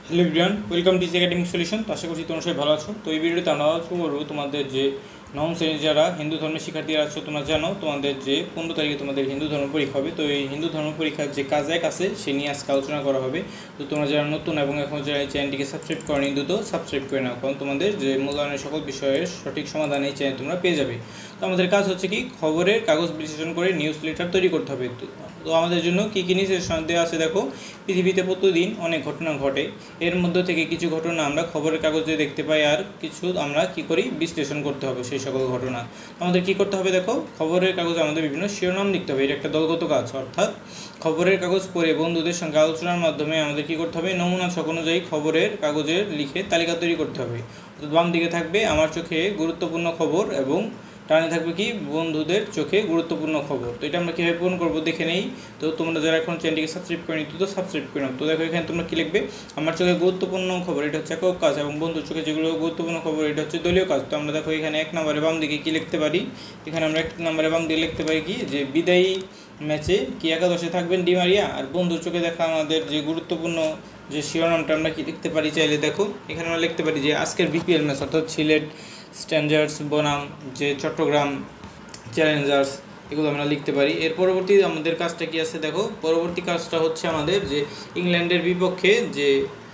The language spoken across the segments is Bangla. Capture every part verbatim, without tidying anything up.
Hello everyone, welcome to academic solution. তো আশা করছি তোমরা সবাই ভালো আছো। তো এই ভিডিওতে আমরা আলোচনা করবো তোমাদের যে নবম শ্রেণীর যারা হিন্দু ধর্মের শিক্ষার্থীরা আছো, তোমরা জানো তোমাদের যে পনেরো তারিখে তোমাদের হিন্দু ধর্ম পরীক্ষা হবে। তো এই হিন্দু ধর্ম পরীক্ষার যে কাজ এক আছে সে নিয়ে আজকে আলোচনা করা হবে। তো তোমরা যারা নতুন এবং এখন যারা এই চ্যানেলটিকে সাবস্ক্রাইব করনি দ্রুত সাবস্ক্রাইব করে নাও, কারণ তোমাদের যে মূল্যায়নের সকল বিষয়ের সঠিক সমাধান এই চ্যানেল তোমরা পেয়ে যাবে। তো আমাদের কাজ হচ্ছে কি, খবরের কাগজ বিশ্লেষণ করে নিউজ লেটার তৈরি করতে হবে। তো আমাদের জন্য কী কী নির্দেশনা দেওয়া আছে দেখো। পৃথিবীতে প্রতিদিন অনেক ঘটনা ঘটে, এর মধ্যে থেকে কিছু ঘটনা আমরা খবরের কাগজে দেখতে পাই, আর কিছু আমরা কি করি বিশ্লেষণ করতে হবে সেই সকল ঘটনা। আমাদের কি করতে হবে দেখো, খবরের কাগজে আমাদের বিভিন্ন শিরোনাম লিখতে হবে। এটা একটা দলগত কাজ, অর্থাৎ খবরের কাগজ পড়ে বন্ধুদের সঙ্গে আলোচনার মাধ্যমে আমাদের কি করতে হবে, নমুনা ছক অনুযায়ী খবরের কাগজের লিখে তালিকা তৈরি করতে হবে। অর্থাৎ বাম দিকে থাকবে আমার চোখে গুরুত্বপূর্ণ খবর এবং টানে থাকবে কি বন্ধুদের চোখে গুরুত্বপূর্ণ খবর। তো এটা আমরা কীভাবে পূরণ করবো দেখে নেই। তো তোমরা যারা এখন চ্যানেলটিকে সাবস্ক্রাইব করেনি তো সাবস্ক্রাইব করে নাও। তো দেখো এখানে তোমরা কী লিখবে, আমার চোখে গুরুত্বপূর্ণ খবর এটা হচ্ছে একক কাজ, এবং বন্ধুর চোখে যেগুলো গুরুত্বপূর্ণ খবর এটা হচ্ছে দলীয় কাজ। তো আমরা দেখো এখানে এক নম্বরে বাম দিকে কী লিখতে পারি, এখানে আমরা এক নম্বরে বাম দিকে লিখতে পারি কি, যে বিদায়ী ম্যাচে কি একাদশে থাকবেন ডি মারিয়া। আর বন্ধুর চোখে দেখা আমাদের যে গুরুত্বপূর্ণ যে শিরোনামটা আমরা কি লিখতে পারি চাইলে দেখো, এখানে আমরা লিখতে পারি যে আজকের বিপিএল ম্যাচ, অর্থাৎ সিলেট স্ট্যান্ডার্ডস বনাম যে চট্টগ্রাম চ্যালেঞ্জার্স, এগুলো আমরা লিখতে পারি। এর পরবর্তী আমাদের কাজটা কি আছে দেখো, পরবর্তী কাজটা হচ্ছে আমাদের যে ইংল্যান্ডের বিপক্ষে যে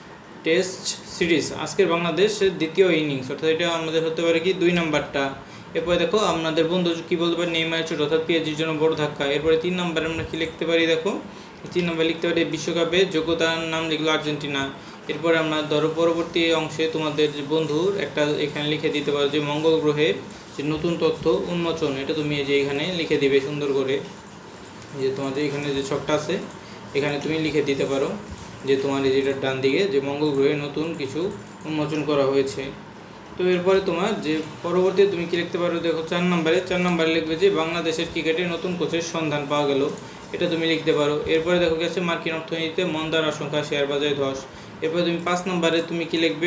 টেস্ট সিরিজ আজকের বাংলাদেশের দ্বিতীয় ইনিংস, অর্থাৎ এটা আমাদের হতে পারে কি দুই নাম্বারটা। এরপরে দেখো আপনাদের বন্ধু কী বলতে পারি, নেইমারের চোট অর্থাৎ পিএসজির জন্য বড় ধাক্কা। এরপরে তিন নম্বরে আমরা কী লিখতে পারি দেখো, তিন নম্বরে লিখতে পারি বিশ্বকাপে যোগ্যতার নাম লিখলো আর্জেন্টিনা। এরপরে আমরা ধরো পরবর্তী অংশে তোমাদের যে বন্ধুর একটা এখানে লিখে দিতে পারো যে মঙ্গল গ্রহের যে নতুন তথ্য উন্মোচন, এটা তুমি যে এখানে লিখে দিবে সুন্দর করে, যে তোমাদের এখানে যে ছকটা আছে এখানে তুমি লিখে দিতে পারো যে তোমার এই যেটার ডান দিকে যে মঙ্গল গ্রহে নতুন কিছু উন্মোচন করা হয়েছে। তো এরপরে তোমার যে পরবর্তী তুমি কী লিখতে পারো দেখো, চার নম্বরে চার নম্বরে লিখবে যে বাংলাদেশের ক্রিকেটে নতুন কোচের সন্ধান পাওয়া গেল, এটা তুমি লিখতে পারো। এরপরে দেখো গেছে মার্কিন অর্থনীতিতে মন্দার আশঙ্কা, শেয়ার বাজারে ধস। এরপরে তুমি পাঁচ নম্বরে তুমি কী লিখবে,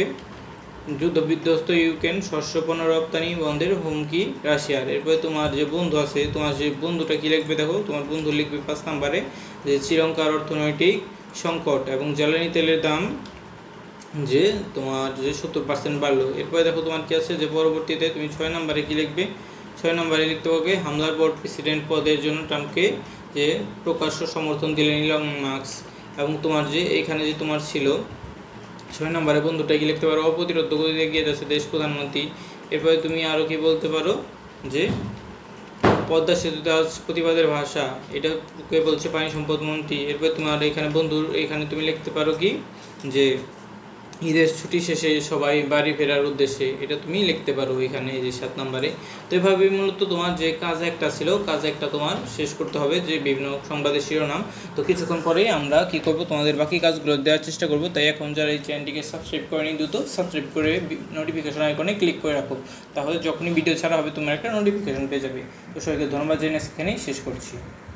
যুদ্ধ বিধ্বস্ত ইউক্রেন, শস্য পণ্য রপ্তানি বন্ধের হুমকি রাশিয়ার। এরপরে তোমার যে বন্ধু আছে, তোমার যে বন্ধুটা কী লিখবে দেখো, তোমার বন্ধু লিখবে পাঁচ নম্বরে যে শ্রীলঙ্কার অর্থনৈতিক সংকট এবং জ্বালানি তেলের দাম যে তোমার যে সত্তর পার্সেন্ট বাড়লো। এরপরে দেখো তোমার কী আছে যে পরবর্তীতে তুমি ছয় নম্বরে কী লিখবে, ছয় নম্বরে লিখতে হবে হামলার পর প্রেসিডেন্ট পদের জন্য ট্রাম্পকে যে প্রকাশ্য সমর্থন দিলেন ইলন মাস্ক। এবং তোমার যে এইখানে যে তোমার ছিল ছয় নম্বরে বন্ধুটা কি লিখতে পারো, অপ্রতিরোধ গতিতে এগিয়ে যাচ্ছে দেশ প্রধানমন্ত্রী। এরপরে তুমি আরও কি বলতে পারো যে পদ্মা সেতুতে আজ প্রতিবাদের ভাষা, এটা কে বলছে, পানি সম্পদ মন্ত্রী। এরপরে তোমার এখানে বন্ধুর এখানে তুমি লিখতে পারো কি, যে ঈদের ছুটি শেষে সবাই বাড়ি ফেরার উদ্দেশ্যে, এটা তুমি লিখতে পারো এখানে এই যে সাত নম্বরে। তো এভাবেই মূলত তোমার যে কাজ একটা ছিল, কাজ একটা তোমার শেষ করতে হবে যে বিভিন্ন সংবাদের শিরোনাম। তো কিছুক্ষণ পরেই আমরা কি করব, তোমাদের বাকি কাজগুলো দেওয়ার চেষ্টা করব। তাই এখন যারা এই চ্যানেলটিকে সাবস্ক্রাইব করেনি দ্রুত সাবস্ক্রাইব করে নোটিফিকেশন আইকনে ক্লিক করে রাখো, তাহলে যখনই ভিডিও ছাড়া হবে তোমার একটা নোটিফিকেশন পেয়ে যাবে। তো সবাইকে ধন্যবাদ জানিয়ে এখানেই শেষ করছি।